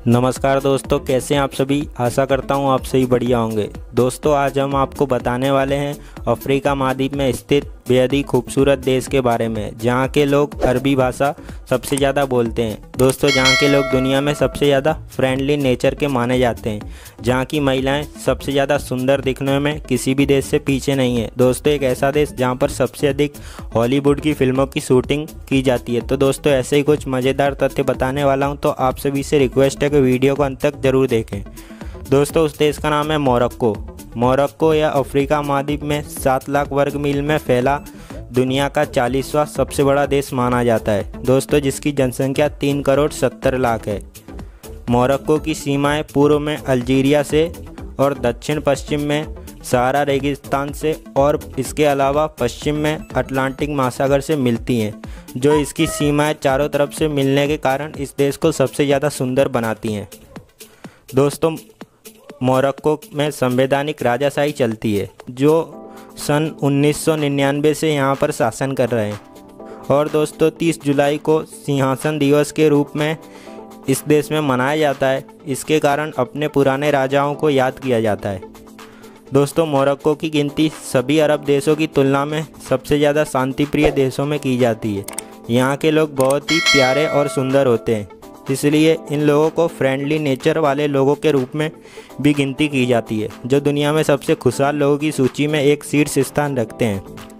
नमस्कार दोस्तों, कैसे हैं आप सभी। आशा करता हूं आप सही बढ़िया होंगे। दोस्तों, आज हम आपको बताने वाले हैं अफ्रीका महाद्वीप में स्थित बेहद ही खूबसूरत देश के बारे में, जहां के लोग अरबी भाषा सबसे ज़्यादा बोलते हैं। दोस्तों, जहां के लोग दुनिया में सबसे ज़्यादा फ्रेंडली नेचर के माने जाते हैं, जहां की महिलाएं सबसे ज़्यादा सुंदर दिखने में किसी भी देश से पीछे नहीं है। दोस्तों, एक ऐसा देश जहां पर सबसे अधिक हॉलीवुड की फिल्मों की शूटिंग की जाती है। तो दोस्तों, ऐसे ही कुछ मज़ेदार तथ्य बताने वाला हूं, तो आप सभी से रिक्वेस्ट है कि वीडियो को अंत तक ज़रूर देखें। दोस्तों, उस देश का नाम है मोरक्को। मोरक्को या अफ्रीका महाद्वीप में 7 लाख वर्ग मील में फैला दुनिया का 40वां सबसे बड़ा देश माना जाता है। दोस्तों, जिसकी जनसंख्या 3 करोड़ 70 लाख है। मोरक्को की सीमाएं पूर्व में अल्जीरिया से और दक्षिण पश्चिम में सहारा रेगिस्तान से और इसके अलावा पश्चिम में अटलांटिक महासागर से मिलती हैं, जो इसकी सीमाएं चारों तरफ से मिलने के कारण इस देश को सबसे ज़्यादा सुंदर बनाती हैं। दोस्तों, मोरक्को में संवैधानिक राजाशाही चलती है, जो सन 1999 से यहाँ पर शासन कर रहे हैं। और दोस्तों, 30 जुलाई को सिंहासन दिवस के रूप में इस देश में मनाया जाता है। इसके कारण अपने पुराने राजाओं को याद किया जाता है। दोस्तों, मोरक्को की गिनती सभी अरब देशों की तुलना में सबसे ज़्यादा शांतिप्रिय देशों में की जाती है। यहाँ के लोग बहुत ही प्यारे और सुंदर होते हैं, इसलिए इन लोगों को फ्रेंडली नेचर वाले लोगों के रूप में भी गिनती की जाती है, जो दुनिया में सबसे खुशहाल लोगों की सूची में एक शीर्ष स्थान रखते हैं।